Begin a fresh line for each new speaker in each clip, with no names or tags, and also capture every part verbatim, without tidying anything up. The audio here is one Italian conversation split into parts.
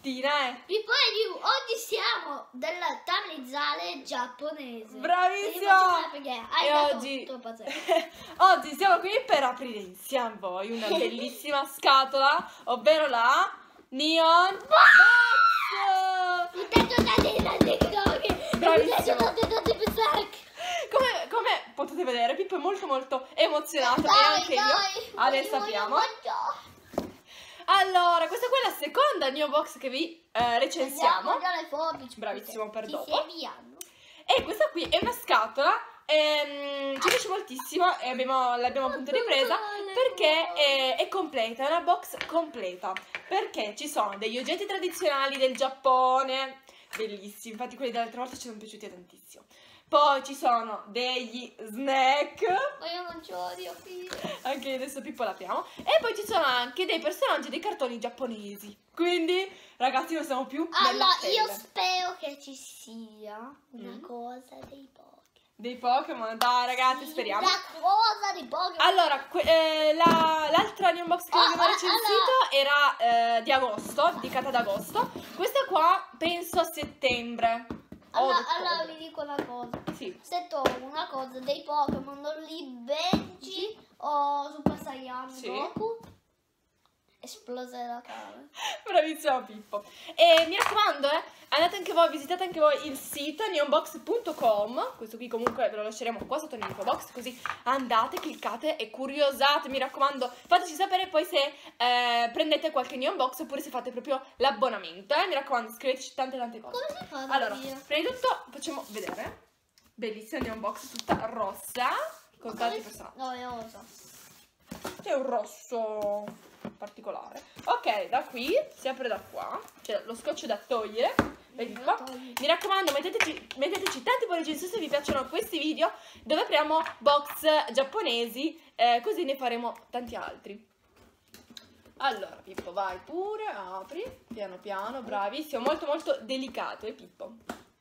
mattina, eh.
Vi poi oggi siamo della tamizale giapponese.
Bravissimo!
Perché hai
e
dato
oggi...
troppa
oggi siamo qui per aprire insieme a voi una bellissima scatola, ovvero la Neon Box! Bravissimo! Come, come potete vedere, Pippo è molto molto emozionato
dai,
e anche
dai,
io. Adesso apriamo. Allora, questa qua è la seconda Neon Box che vi eh, recensiamo. Bravissimo per dopo. E questa qui è una scatola, ehm, ci piace moltissimo e l'abbiamo appunto ripresa perché è, è completa, è una box completa. Perché ci sono degli oggetti tradizionali del Giappone, bellissimi, infatti quelli dell'altra volta ci sono piaciuti tantissimo. Poi ci sono degli snack.
Ma io non ce l'ho, Dio figlio.
Anche adesso Pippo l'apriamo. E poi ci sono anche dei personaggi dei cartoni giapponesi. Quindi, ragazzi, non siamo più
allora,
nella
io spero che ci sia una mm. cosa dei Pokémon.
Dei Pokémon? Dai, ragazzi,
sì,
speriamo.
Una cosa dei Pokémon.
Allora, eh, l'altra la, unbox che oh, abbiamo recensito allora. era eh, di agosto, dedicata ad agosto. Questa qua penso a settembre.
Allora, allora vi dico una cosa.
Sì.
Se trovo una cosa dei Pokémon li Benji o Super Saiyan sì. Goku, esplose la cara.
Bravissimo Pippo. E mi raccomando, eh, andate anche voi, visitate anche voi il sito neonbox punto com. Questo qui comunque ve lo lasceremo qua sotto nell'info box, così andate, cliccate e curiosate, mi raccomando. Fateci sapere poi se eh, prendete qualche Neon Box oppure se fate proprio l'abbonamento, eh. Mi raccomando, scriveteci tante tante cose.
Come si fa?
Allora, via? Prima di tutto facciamo vedere. Bellissima Neon Box tutta rossa con tanti personaggi.
No, è rosa.
C'è un rosso particolare. Ok, da qui si apre da qua. C'è lo scotch da togliere. Vedi qua? Mi raccomando, metteteci, metteteci tanti pollici in su se vi piacciono questi video dove apriamo box giapponesi, eh, così ne faremo tanti altri. Allora, Pippo, vai pure, apri, piano piano, bravissimo, molto molto delicato, eh Pippo?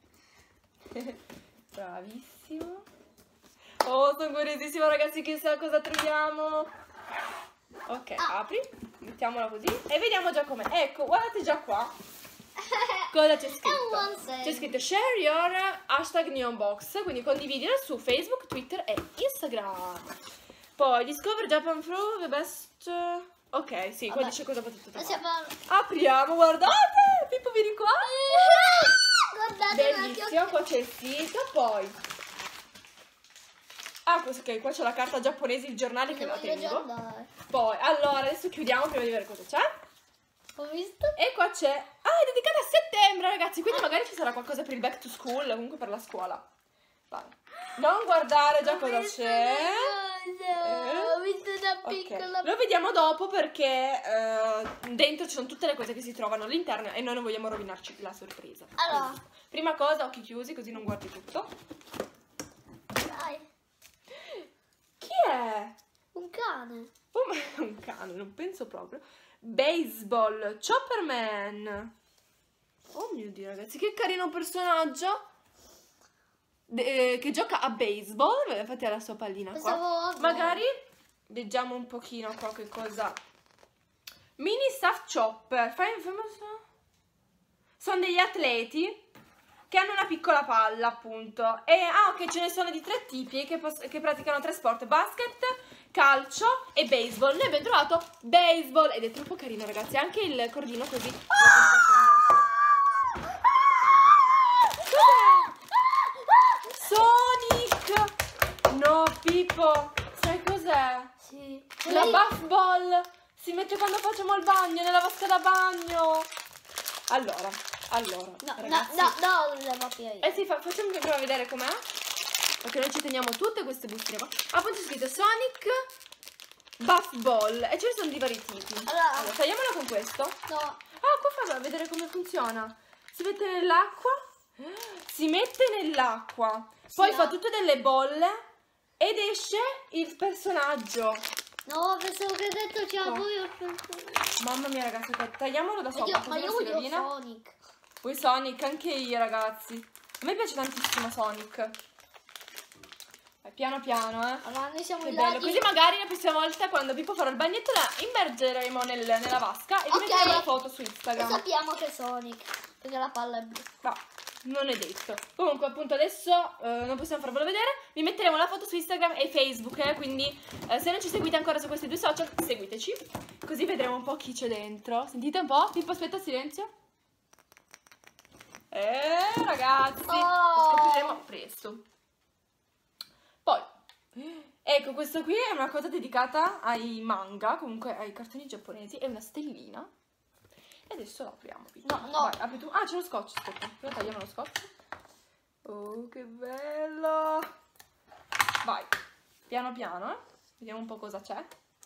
Bravissimo. Oh, sono curiosissima ragazzi, chissà cosa troviamo. Ok, ah. apri, mettiamola così e vediamo già com'è. Ecco, guardate già qua. Cosa c'è scritto? C'è scritto share your hashtag neonbox, quindi condividila su Facebook, Twitter e Instagram. Poi discover Japan through the best. Ok, sì, qua dice cosa potete trovare. Apriamo, guardate, Pippo vieni qua.
Guardate,
bellissimo, qua c'è il sito, poi ah, ok, qua c'è la carta giapponese, il giornale che la tengo. Poi, allora, adesso chiudiamo prima di vedere cosa c'è.
Ho visto.
E qua c'è... Ah, è dedicata a settembre, ragazzi, quindi magari ci sarà qualcosa per il back to school, comunque per la scuola. Vai. Non guardare già cosa c'è.
Ho visto una piccola...
Okay. Lo vediamo dopo perché eh, dentro ci sono tutte le cose che si trovano all'interno e noi non vogliamo rovinarci la sorpresa.
Allora.
Quindi, prima cosa, occhi chiusi, così non guardi tutto.
Dai.
Chi è?
Un cane.
Oh, ma è un cane, non penso proprio. Baseball, Chopperman. Oh mio Dio, ragazzi, che carino personaggio. De eh, che gioca a baseball. Infatti ha la sua pallina qua. Magari leggiamo un pochino qua che cosa. Mini Staff Chopper. Fai famoso? Sono degli atleti che hanno una piccola palla, appunto. E ah, ok, ce ne sono di tre tipi che, che praticano tre sport: basket, calcio e baseball. Noi abbiamo trovato baseball ed è troppo carino, ragazzi. Anche il cordino così. Ah! Sonic! No, Pippo, sai cos'è?
Sì.
La buff ball si mette quando facciamo il bagno, nella vasca da bagno. Allora, allora,
no,
ragazzi.
no, no, no, non io.
Eh sì, fa, facciamo prima vedere com'è. Perché noi ci teniamo tutte queste bustine qua. Ah, poi c'è scritto Sonic Buff Ball e ce ne sono di vari tipi.
Allora,
allora tagliamola con questo.
No.
Ah, qua fa vedere come funziona. Si mette nell'acqua. Si mette nell'acqua. Poi sì, fa tutte delle bolle ed esce il personaggio.
No, pensavo che hai detto c'era poi.
Mamma mia, ragazzi, tagliamolo da sopra.
Ma io voglio Sonic.
Vuoi Sonic? Anche io, ragazzi. A me piace tantissimo Sonic. Vai, piano piano, eh.
Allora noi siamo
Che
in
bello,
laghi.
così magari la prossima volta quando Pippo farà il bagnetto la immergeremo nel- nella vasca e vi
Ok.
metteremo la foto su
E
Instagram.
sappiamo che è Sonic, perché la palla è blu.
Ma non è detto. Comunque appunto adesso eh, non possiamo farvelo vedere. Vi metteremo la foto su Instagram e Facebook, eh, quindi eh, se non ci seguite ancora su questi due social, seguiteci. Così vedremo un po' chi c'è dentro. Sentite un po'? Pippo, aspetta, silenzio. Eh, ragazzi, lo
Oh.
scopriremo presto. Poi, ecco, questo qui è una cosa dedicata ai manga, comunque ai cartoni giapponesi. È una stellina. E adesso la apriamo. Pippo.
No, no.
Vai, apri tu. Ah, c'è lo scotch, aspetta. Prima tagliamo lo scotch. Oh, che bello. Vai, piano piano, eh. Vediamo un po' cosa c'è.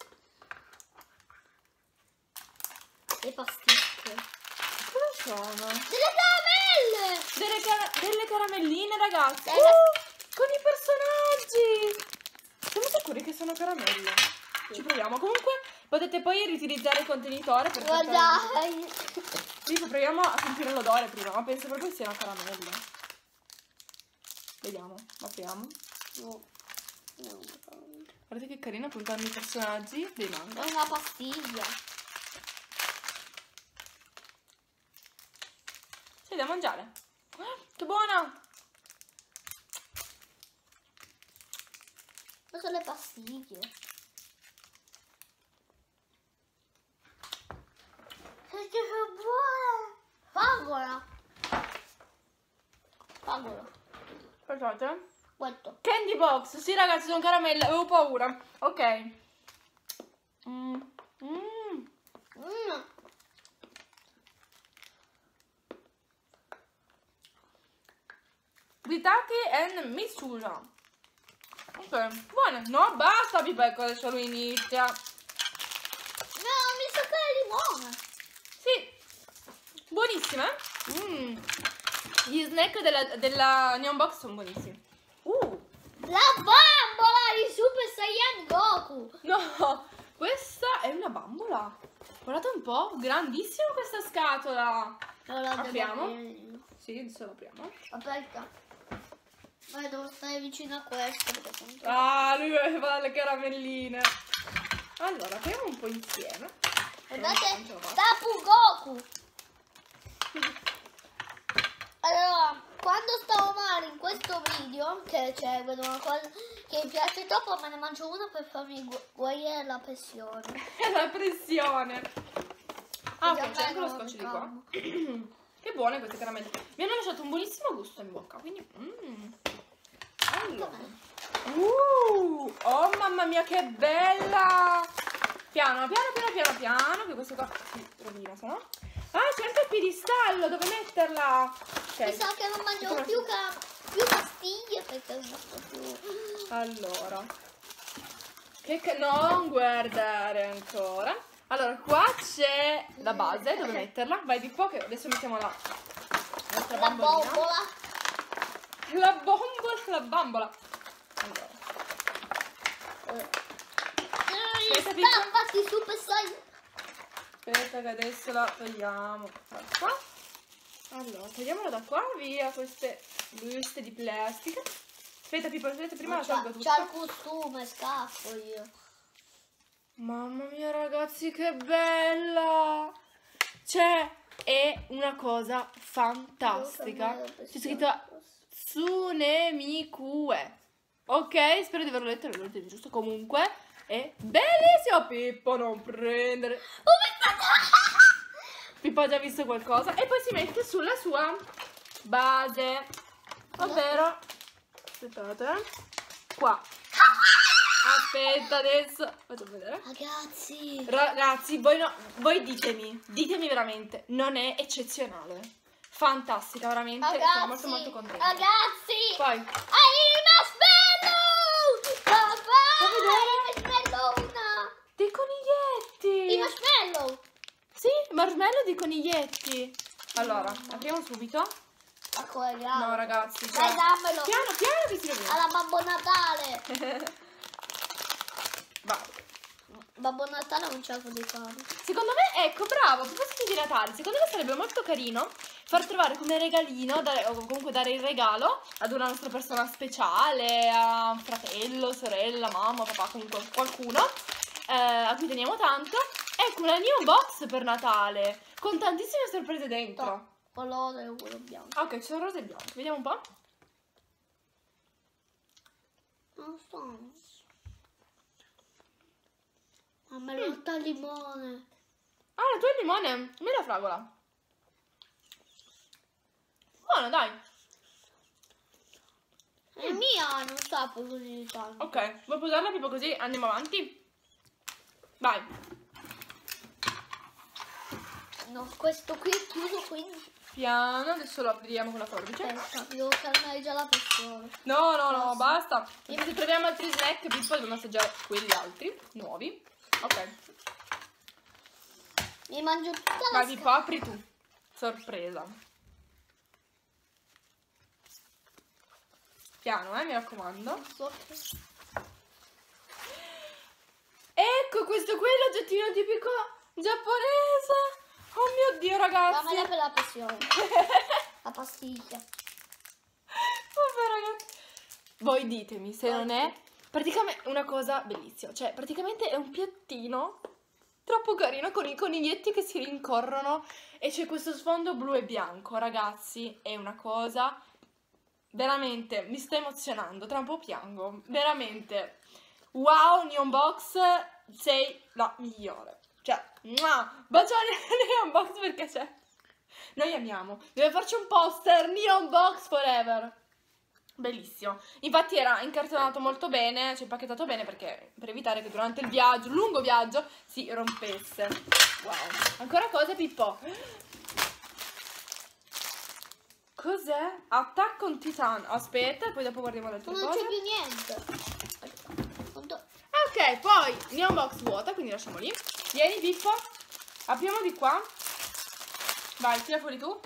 Le pasticche.
Cosa sono?
Delle caramelle!
Delle, cara- delle caramelline, ragazzi.
Eh,
Uh, con i personaggi. Siamo sicuri che sono caramelle? Ci proviamo. Comunque potete poi riutilizzare il contenitore per
Guarda.
Sì, proviamo a sentire l'odore prima, ma penso proprio siano caramelle. Vediamo, apriamo.
No. No.
Guardate che carino, appunto hanno i personaggi dei manga.
È una pastiglia.
C'è da mangiare. Ah, che buona!
Ma sono le pastiglie. Che sono buone! Fangola! Fangola.
Aspettate.
Quanto?
Candy box, sì ragazzi, sono caramelle, avevo paura. Ok. Mm. Mm.
Mm.
Bitaki and Mitsuya. Ok, buone. No, basta, Pipecco, adesso lui inizia.
No, mi sa che è limone.
Sì, buonissime. Mm. Gli snack della, della Neon Box sono buonissimi. Uh,
La bambola di Super Saiyan Goku.
no, questa è una bambola. Guardate un po', grandissima questa scatola.
Allora devo
Apriamo?
aprire io.
Sì, adesso l'apriamo.
Aspetta. Ma devo stare vicino a questo perché tanto-
Ah, lui aveva le caramelline. Allora, apriamo un po' insieme.
Guardate,
Non ce la faccio.
Tapu Goku. Allora, quando stavo male in questo video, che c'è vedo una cosa che mi piace troppo, me ne mangio una per farmi gu- guarire la pressione.
La pressione. Ah,
Già
ok, c'è anche lo
bello,
scotch di
mi
qua. Che buone queste caramelle. Mi hanno lasciato un buonissimo gusto in bocca, quindi... Mm. Allora. Uh, oh mamma mia, che bella! Piano, piano, piano, piano, piano, che questo qua si rovina, se no... Ah, c'è anche il piedistallo, dove metterla?
Mi
Ok,
sa che non mangiamo più, ca- più pastiglie perché non so più.
allora. Che ca- non guardare ancora. Allora, qua c'è la base, dove metterla? Vai di qua, che adesso mettiamo la nostra
La
bambolina.
bombola.
La bombola, la bambola. Allora. Eh, Aspetta, Pippo.
Stampati Super Saiyan.
Aspetta che adesso la togliamo da qua. Allora, togliamola da qua, via queste buste di plastica. Aspetta Pippo, aspetta, prima la tolgo tutta.
C'ha il costume, scappo io.
Mamma mia ragazzi, che bella! C'è, è una cosa fantastica. C'è scritto Tsunemikue. Ok, spero di averlo letto, l'avevo letto giusto. Comunque, è bellissimo. Pippo, non prendere.
Oh my God!
Pippo ha già visto qualcosa. E poi si mette sulla sua base. Ovvero, aspettate, qua. Aspetta, adesso faccio vedere.
Ragazzi,
Ragazzi, voi, no, voi ditemi, ditemi veramente, non è eccezionale? Fantastica, veramente, sono molto molto
ragazzi,
contenta.
ragazzi,
Poi,
hai il marshmallow! Papà,
Fa vedere?
il marshmallow!
dei coniglietti!
I marshmallow!
Sì, marshmallow di coniglietti. Allora, apriamo subito.
Ma come grave?
No, ragazzi, cioè,
Dai, dammelo!
piano, piano che si rovina.
Alla Babbo Natale!
Vai.
Babbo Natale non c'è cosa di fare.
Secondo me, ecco, bravo, a proposito di Natale, secondo me sarebbe molto carino far trovare come regalino, dare, o comunque dare il regalo ad una nostra persona speciale, a un fratello, sorella, mamma, papà, comunque qualcuno eh, a cui teniamo tanto. Ecco, una new box per Natale con tantissime sorprese dentro.
Colore e quello bianco.
Ok, ci sono rose e bianche, vediamo un po'.
Non so. Ma melota al limone.
Ah, la tua è il limone, me la fragola. Buono, dai.
La mia non sa così di tanto.
Ok, vuoi posarla tipo così? Andiamo avanti? Vai.
No, questo qui è chiuso, quindi...
Piano, adesso lo apriamo con la forbice.
Aspetta, devo calmare già la pressione.
No, no, no, basta. E se troviamo altri snack, Pippo, dobbiamo assaggiare quelli altri, nuovi. Ok.
Mi mangio tutta la
Vai, Pippo, apri tu. Sorpresa. Piano, eh, mi raccomando. Ecco, questo qui è l'oggettino tipico giapponese. Oh mio Dio, ragazzi.
Dammela per la pressione. La pastiglia.
Vabbè, ragazzi. Voi ditemi se non è praticamente una cosa bellissima. Cioè, praticamente è un piattino troppo carino con i coniglietti che si rincorrono e c'è questo sfondo blu e bianco. Ragazzi, è una cosa veramente, mi sta emozionando. Tra un po' piango. Veramente. Wow, Neon Box, sei la migliore. Cioè, mua, baciare Neon Box perché c'è. Noi amiamo. Deve farci un poster Neon Box forever. Bellissimo. Infatti era incartonato molto bene, cioè impacchettato bene perché per evitare che durante il viaggio, il lungo viaggio, si rompesse. Wow. Ancora cose, Pippo. Cos'è? Attack on Titan. Aspetta, poi dopo guardiamo le altre
Non
cose.
c'è più niente.
Ok, poi Neon Box vuota, quindi lasciamo lì. Vieni, Pippo. Apriamo di qua. Vai, tira fuori tu.
Non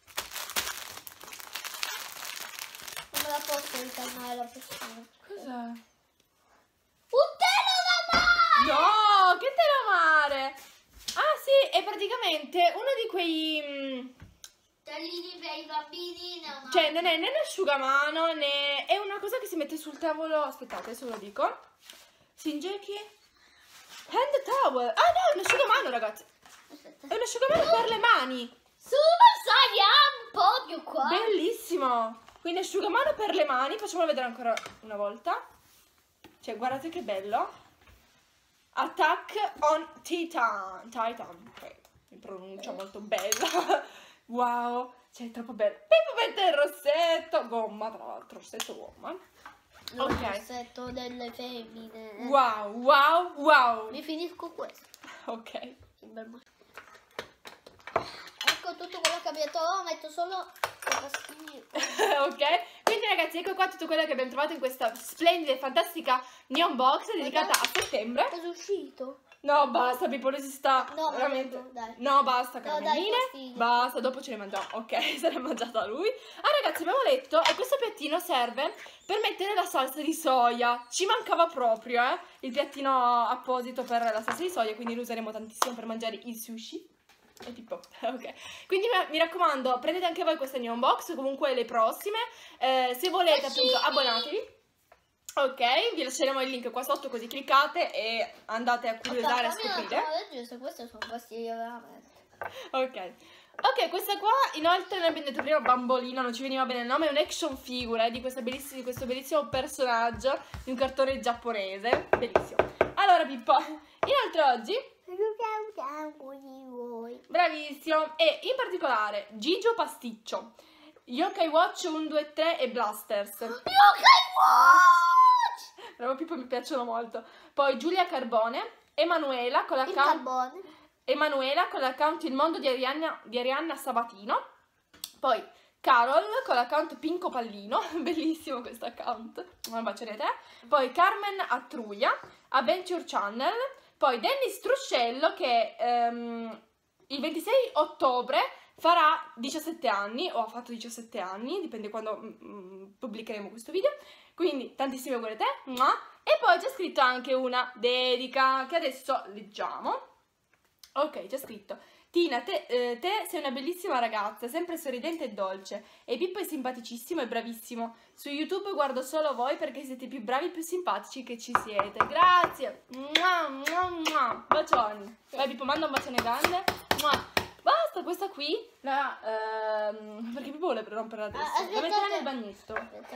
me la posso ritornare la pressione.
Cos'è?
Un telo da mare!
No, che telamare! Ah sì, è praticamente uno di quei... mh,
Telini per i bambini. No,
cioè, non è né un asciugamano, né... È una cosa che si mette sul tavolo... Aspettate, adesso ve lo dico. Singeki? Hand towel. Ah no, è un asciugamano, ragazzi.
Aspetta.
È un asciugamano per le mani.
Super Saiyan, proprio qua.
Bellissimo. Quindi asciugamano per le mani. Facciamolo vedere ancora una volta. Cioè, guardate che bello. Attack on Titan. Titan. Ok, mi pronuncia molto bella. Wow. Cioè, è troppo bello. Pippo mette il rossetto. Gomma, tra l'altro. Rossetto gomma.
Il
Ok.
rossetto delle femmine.
Wow, wow, wow.
Mi finisco questo.
Ok.
Ecco tutto quello che abbiamo trovato, metto solo le pastiglie.
Ok, quindi ragazzi, ecco qua tutto quello che abbiamo trovato in questa splendida e fantastica Neon Box dedicata a settembre.
Cosa è uscito?
No, basta, Pippo, si sta
No,
veramente.
no, dai.
No, basta,
No, dai,
caramelline.
pastiglie.
Basta, dopo ce le mangiamo. Ok, se l'è mangiata lui. Ah, ragazzi, abbiamo letto e questo piattino serve per mettere la salsa di soia. Ci mancava proprio, eh, il piattino apposito per la salsa di soia, quindi lo useremo tantissimo per mangiare il sushi. E tipo, ok. Quindi mi raccomando, prendete anche voi questa Neon Box, comunque le prossime. Eh, se volete, appunto, abbonatevi. Ok, vi lasceremo il link qua sotto, così cliccate e andate a curiosare, a scoprire.
Se queste sono pastiglie veramente.
Ok. Ok, questa qua inoltre noi abbiamo detto prima bambolina, non ci veniva bene il nome, è un action figure eh, di, questa belliss- di questo bellissimo personaggio di un cartone giapponese. Bellissimo. Allora Pippo, inoltre oggi... Bravissimo. E in particolare Gigio Pasticcio, Yokai Watch uno, due, tre e Blasters.
Yokai Watch!
Bravo Pippo, mi piacciono molto. Poi Giulia Carbone, Emanuela con
Il
l'account
carbone.
Emanuela con l'account Il Mondo di Arianna, di Arianna Sabatino. Poi Carol con l'account Pinco Pallino. Bellissimo questo account. Un bacione a te. Poi Carmen Attruia, Adventure Channel. Poi Dennis Truscello che ehm, il ventisei ottobre farà diciassette anni, o ha fatto diciassette anni, dipende quando mm, pubblicheremo questo video. Quindi tantissime auguri a te. E poi c'è scritto anche una dedica che adesso leggiamo. Ok, c'è scritto: Tina, te, eh, te sei una bellissima ragazza, sempre sorridente e dolce. E Pippo è simpaticissimo e bravissimo. Su YouTube guardo solo voi perché siete i più bravi e più simpatici che ci siete. Grazie. Mua, mua, mua. Bacioni. Vai Pippo, manda un bacione grande. Mua. Basta, questa qui la, ehm, perché Pippo vuole rompere la testa. La metterà nel bagnetto.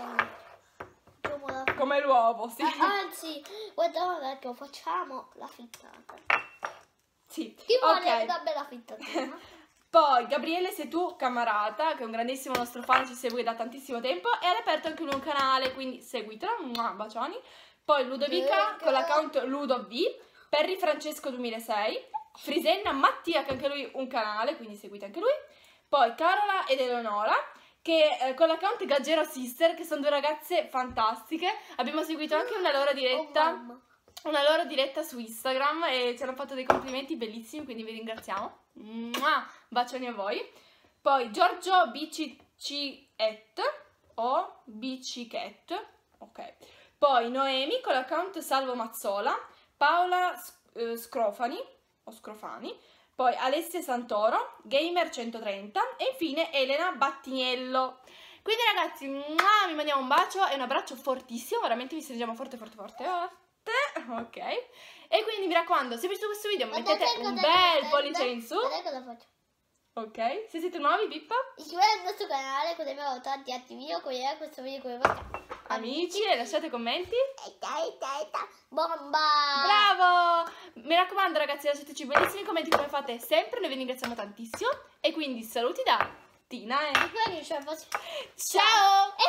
Come l'uovo, sì.
Anzi, guarda che facciamo la frittata.
Sì.
Chi vuole
Ok.
una bella frittatina?
Poi Gabriele Sei Tu Camarata, che è un grandissimo nostro fan, ci segue da tantissimo tempo e ha aperto anche lui un canale, quindi seguitelo, mua, bacioni. Poi Ludovica con l'account Ludov, Perry Francesco duemilasei, Frisenna Mattia, che anche lui un canale, quindi seguite anche lui. Poi Carola ed Eleonora, che eh, con l'account Gaggero Sister, che sono due ragazze fantastiche. Abbiamo seguito anche una loro diretta.
Oh, mamma.
Una loro diretta su Instagram e ci hanno fatto dei complimenti bellissimi, quindi vi ringraziamo. Mua! Bacioni a voi. Poi Giorgio Bicicet o Bicicat, ok. Poi Noemi con l'account Salvo Mazzola, Paola eh, Scrofani o Scrofani, poi Alessia Santoro, Gamer centotrenta e infine Elena Battiniello. Quindi ragazzi, mua, vi mandiamo un bacio e un abbraccio fortissimo, veramente vi stringiamo forte forte forte forte. Ok, e quindi mi raccomando, se vi piace questo video mettete un bel pollice in su. Ok, se siete nuovi Pippa,
iscrivetevi al nostro canale così abbiamo tanti altri video come questo video come vostro.
amici, e lasciate commenti.
Bomba!
Bravo! Mi raccomando ragazzi, lasciateci bellissimi commenti come fate sempre, noi vi ringraziamo tantissimo. E quindi saluti da Tina e
Ciao!
ciao!